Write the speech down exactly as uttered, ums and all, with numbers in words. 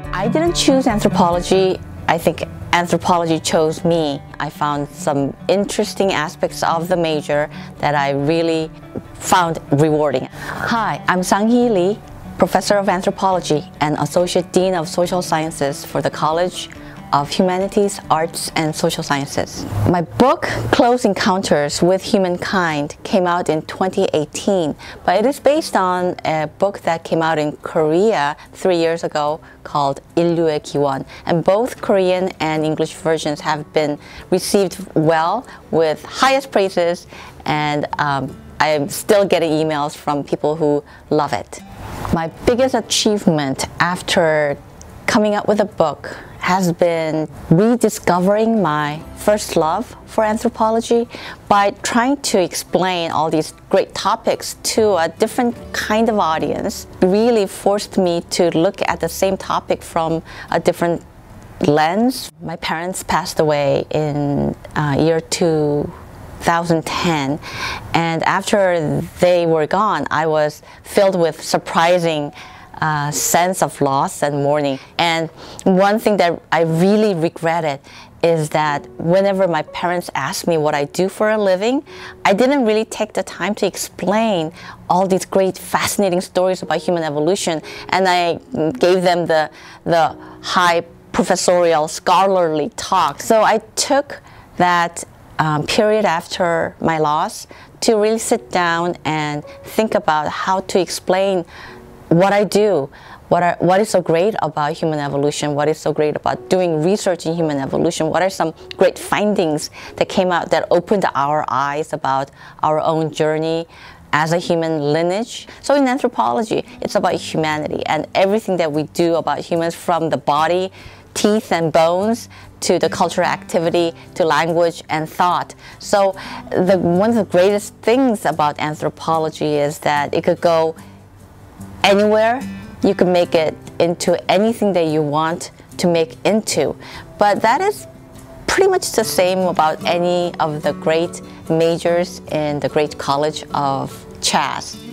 I didn't choose anthropology. I think anthropology chose me. I found some interesting aspects of the major that I really found rewarding. Hi, I'm Sang-Hee Lee, Professor of Anthropology and Associate Dean of Social Sciences for the College of Humanities, Arts, and Social Sciences. My book, Close Encounters with Humankind, came out in twenty eighteen, but it is based on a book that came out in Korea three years ago called 인류의 기원. And both Korean and English versions have been received well with highest praises, and um, I am still getting emails from people who love it. My biggest achievement after coming up with a book has been rediscovering my first love for anthropology by trying to explain all these great topics to a different kind of audience. It really forced me to look at the same topic from a different lens. My parents passed away in uh, year two thousand ten, and after they were gone, I was filled with surprising Uh, sense of loss and mourning. And one thing that I really regretted is that whenever my parents asked me what I do for a living, I didn't really take the time to explain all these great fascinating stories about human evolution, and I gave them the, the high professorial scholarly talk. So I took that um, period after my loss to really sit down and think about how to explain what I do, what, are, what is so great about human evolution, what is so great about doing research in human evolution, what are some great findings that came out that opened our eyes about our own journey as a human lineage. So in anthropology, it's about humanity and everything that we do about humans, from the body, teeth and bones, to the cultural activity, to language and thought. So the, one of the greatest things about anthropology is that it could go anywhere. You can make it into anything that you want to make into. But that is pretty much the same about any of the great majors in the great college of C H A S.